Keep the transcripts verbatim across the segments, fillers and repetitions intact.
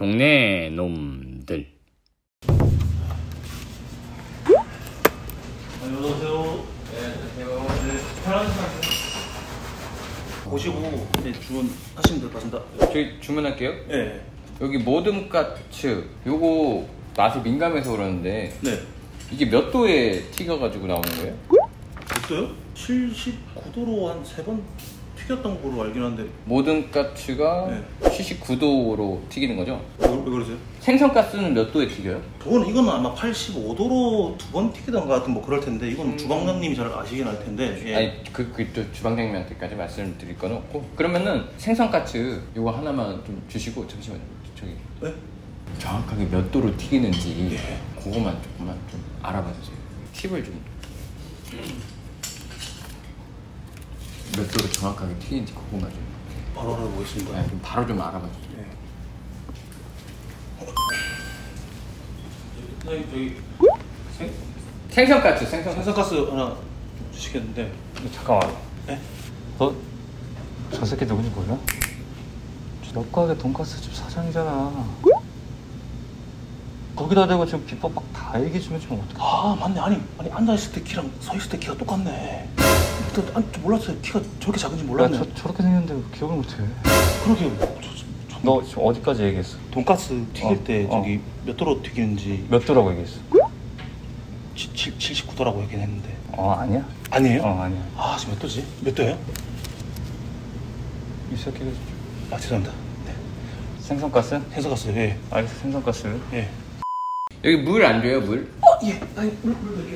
동네 놈들. 안녕하세요. 네, 안녕하세요. 네, 편한 시간 보시고 네, 주문하시면 될 것 같습니다. 저희 주문할게요. 네. 여기 모듬까츠 요거 맛이 민감해서 그러는데 네. 이게 몇 도에 튀겨가지고 나오는 거예요? 됐어요? 칠십구 도로 한 세 번 튀겼던 걸로 알긴 한데. 모듬까츠가 네. 칠십구 도로 튀기는 거죠? 왜, 왜 그러세요? 생선가스는 몇 도에 튀겨요? 저거는 이거는 아마 팔십오 도로 두 번 튀기던 것 같은 뭐 그럴 텐데 이건 음. 주방장님이 잘 아시긴 할 텐데. 예. 아니 그, 그 또 주방장님한테까지 말씀드릴 건 없고 그러면은 생선가츠 요거 하나만 좀 주시고 잠시만요 저기 네? 정확하게 몇 도로 튀기는지 예. 그거만 조금만 좀 알아봐 주세요. 팁을 좀 몇 도로 정확하게 튀기는지 그거만 좀 바로 알아보겠습니다. 네, 좀 바로 좀 알아봐 주세요. 네. 선생님 저기 생, 생선가츠 생선 생선가스 하나 좀 주시겠는데. 잠깐만. 네? 너 저 새끼 누군지 몰라? 너 가게 돈가스집 사장이잖아. 거기다 대고 지금 비법 막 다 얘기해주면 좀 어떡해. 아 맞네. 아니 아니 앉아있을 때 키랑 서있을 때 키가 똑같네. 저, 아니, 저 몰랐어요. 키가 저렇게 작은지 몰랐네. 야, 저, 저렇게 생겼는데 왜 기억을 못해. 그러게요. 저, 저, 저, 너 지금 어디까지 얘기했어? 돈가스 튀길 어, 때 어. 저기 몇 도로 튀기는지 몇 도라고 얘기했어? 칠십구 도라고 얘기는 했는데. 어 아니야? 아니에요? 어 아니야. 아 지금 몇 도지? 몇 도예요? 이 새끼가 아 죄송합니다. 네. 생선가스? 생선가스. 예. 알겠어 생선가스. 예. 여기 물 안 줘요 물? 어 예. 아니 물물 몇 개.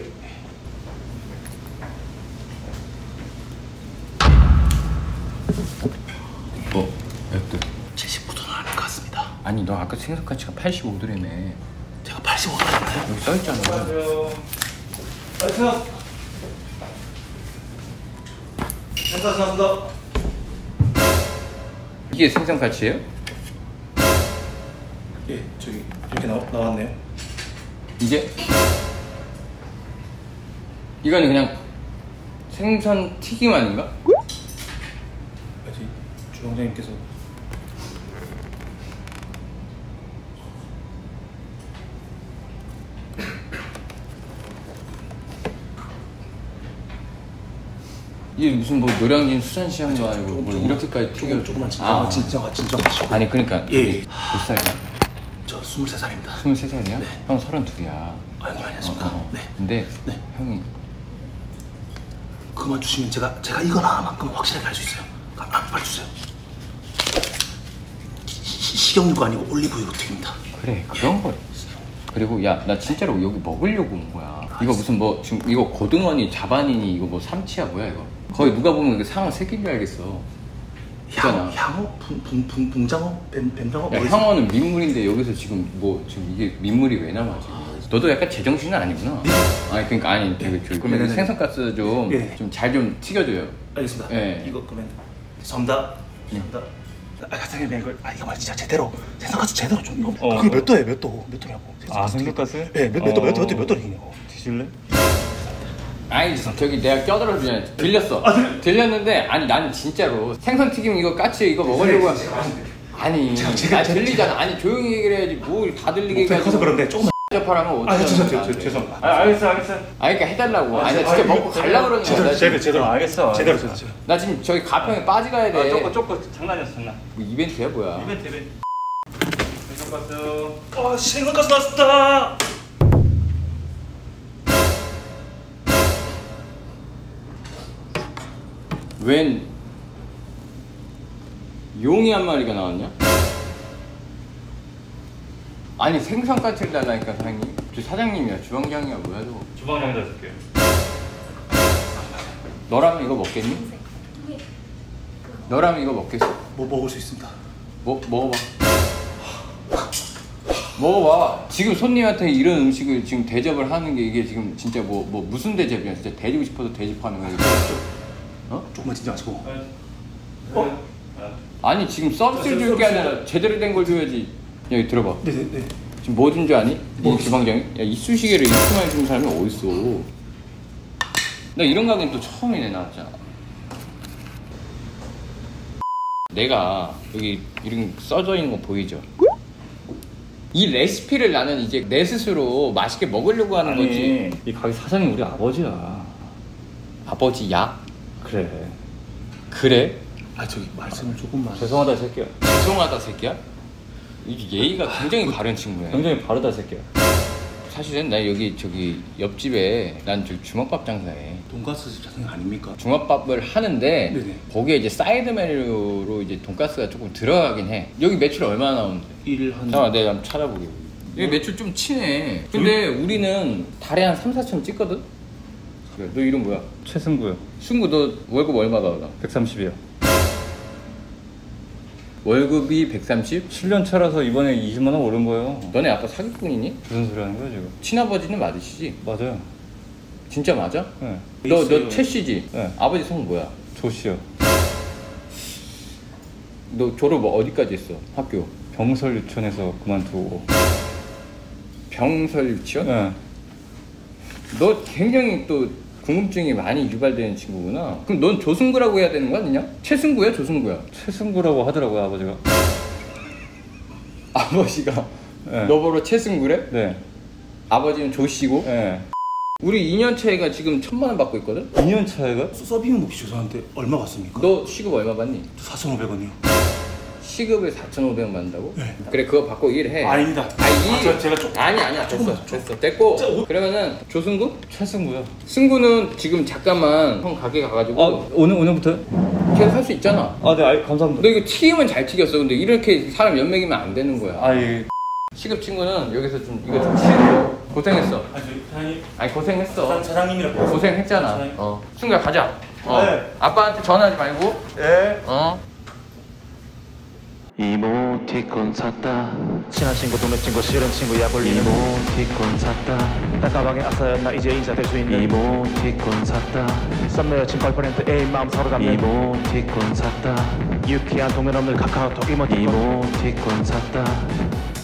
뭐? 몇 도? 칠십구 도는 아닐 것 같습니다. 아니 너 아까 생선가츠가 팔십오 도라며. 제가 팔십오 도였나요? 여기 써있잖아. 안녕하세요. 안녕하세요. 생선가스 나왔습니다. 이게 생선가츠예요? 예. 저기 이렇게 나, 나왔네요. 이게? 이거는 그냥 생선 튀김 아닌가? 아직 주방장님께서 이게 무슨 뭐 노량진 수산시장도 아니고 조금, 뭘 조금, 이렇게까지 튀겨. 조금, 조금만 진정하, 아, 진정하, 진정하시고. 아니 그러니까 예, 예. 몇 살이야? 저 스물세 살입니다. 스물세 살이야? 네. 형 서른둘이야. 아, 형님 안녕하십니까? 어, 어. 네. 근데 네. 형이 그만 주시면 제가 제가 이건 하나만큼 확실하게 할 수 있어요. 아, 아, 빨리 주세요. 시- 시- 식용유가 아니고 올리브유로 튀깁니다. 그래 그런 거. 그리고 야 나 진짜로 여기 먹으려고 온 거야. 이거 무슨 뭐 지금 이거 고등어니 자반이니 이거 뭐 삼치야 뭐야 이거. 거의 누가 보면 이게 상어 새끼인 줄 알겠어. 향, 향어? 붕, 붕, 붕, 붕장어? 뱀, 뱀장어? 야, 뭐겠어요? 형어는 민물인데 여기서 지금 뭐 지금 이게 민물이 왜 남아 지금? 너도 약간 제정신은 아니구나. 아니 그러니까 아니 되게 저 그러면 네네네. 생선가스 좀 예. 좀 잘 좀 튀겨줘요. 알겠습니다. 예. 이거 그러면 죄송합니다. 죄송합니다. 아, 선생님 이거 아 이거 말 진짜 제대로 생선가스 제대로 좀 이거 어. 그게 몇 도예요? 몇 도? 몇 도냐고? 아 생선가스? 예, 몇, 몇 도, 몇 도, 몇 도, 어. 몇 도냐고? 드실래? 아니 저기 내가 껴들어 주냐 들렸어. 아, 들- 들렸는데 아니 나는 진짜로 생선 튀김 이거 까치 이거 먹으려고. 네, 제가 하시면 돼요. 아니 제가- 제가- 아 들리잖아. 아니 조용히 얘기를 해야지 뭘 다 들리게 목소리 커서 그런데 조금만. 접하라면 아, 어떻게 죄송합니다. 죄송합니다. 아 알겠어 알겠어. 아니 그러니까 해달라고. 아니 나 아, 진짜 이거 먹고 갈라 그러는 거야. 제대로, 나 제대로, 지금, 제대로. 아, 알겠어. 제대로, 알겠어. 제대로. 나 지금 저기 가평에 빠지가야 돼. 아 쪼꼬 쪼꼬 장난이었어 장난. 뭐 이벤트야 뭐야? 이벤트 이벤트. 생선가스. 아, 생선가스 나왔습니다. 웬 용이 한 마리가 나왔냐? 아니 생선가스를 달라니까 사장님. 저 사장님이야 주방장이야 뭐야 저거. 주방장에다 줄게. 너라면 이거 먹겠니? 너라면 이거 먹겠어? 뭐 먹을 수 있습니다. 뭐 먹어봐. 먹어봐. 지금 손님한테 이런 음식을 지금 대접을 하는 게 이게 지금 진짜 뭐 뭐 무슨 대접이야? 진짜 대주고 싶어서 대접하는 거야. 이거. 어? 조금만 진정하시고. 어? 아니 지금 서비스를 줄 게 아니라 제대로 된 걸 줘야지. 여기 들어봐. 네, 네, 네. 지금 뭐 준 줄 아니? 뭐? 이 주방장이? 야 이쑤시개를 이렇게 많이 주는 사람이 어딨어. 나 이런 가게는 또 처음이네 나왔잖아. 내가 여기 이름 써져 있는 거 보이죠? 이 레시피를 나는 이제 내 스스로 맛있게 먹으려고 하는 아니, 거지. 이 가게 사장님 우리 아버지야. 아버지야? 그래. 그래? 아 저기 말씀을 조금만. 죄송하다 이 새끼야. 죄송하다 새끼야? 이게 예의가 굉장히 바른 친구야. 굉장히 바르다 이 새끼야. 사실은 나 여기 저기 옆집에 난 저기 중화밥 장사해. 돈가스 집 사장님 아닙니까? 중화밥을 하는데 네네. 거기에 이제 사이드 메뉴로 이제 돈가스가 조금 들어가긴 해. 여기 매출 얼마나 나오는데? 일 한. 잠깐만 내가 한번 찾아보게. 여기 매출 좀 치네. 근데 우리는 달에 한 삼, 사천 찍거든? 그래, 너 이름 뭐야? 최승구요. 승구 너 월급 얼마 받아? 백삼십이요. 월급이 백삼십? 칠 년 차라서 이번에 이십만 원 오른 거예요. 너네 아빠 사기꾼이니? 무슨 소리 하는 거야 지금? 친아버지는 맞으시지? 맞아요. 진짜 맞아? 네. 너, 너 최씨지? 네. 아버지 성 뭐야? 조씨요. 너 졸업 뭐 어디까지 했어? 학교? 병설 유치원에서 그만두고. 병설 유치원? 네. 너 굉장히 또 궁금증이 많이 유발되는 친구구나. 그럼 넌 조승구라고 해야 되는 거 아니냐? 최승구야 조승구야? 최승구라고 하더라고요 아버지가. 아버지가 네. 너 보러 최승구래? 네. 아버지는 조씨고? 네. 우리 이 년 차이가 지금 천만 원 받고 있거든? 이 년 차이가? 서빙은 혹시 죄송한데 얼마 받습니까? 너 시급 얼마 받니? 사천오백 원이요. 시급을 사천오백 원 받는다고? 네. 그래 그거 받고 일해. 아닙니다. 아니 아, 저, 제가 좀. 아니 아니야 됐어 조금만, 됐어 됐고 저, 오- 그러면은 조승구? 최승구요. 승구는 지금 잠깐만 형 가게 가가지고 아 오늘 오늘부터? 계속 할 수 있잖아. 아 네 알, 감사합니다. 너 이거 튀기면 잘 튀겼어. 근데 이렇게 사람 연맥이면 안 되는 거야. 아이 시급 친구는 여기서 좀 이거 좀 치고 고생했어. 아 저기 사장님. 아니 고생했어. 사장, 사장님이라고. 고생했잖아. 사장님. 어. 승구야 가자. 어. 네. 아빠한테 전화하지 말고. 예. 어. 이모티콘 샀다 친한 친구 동네 친구 싫은 친구야 불리는 이모티콘 샀다 단가방에 아싸였나 이제 인사될 수 있는 이모티콘 샀다 썸 여친 걸프렌드 애인 마음 서로 담는 이모티콘 샀다 유쾌한 동네 놈들 카카오톡 이모티콘 이모티콘 샀다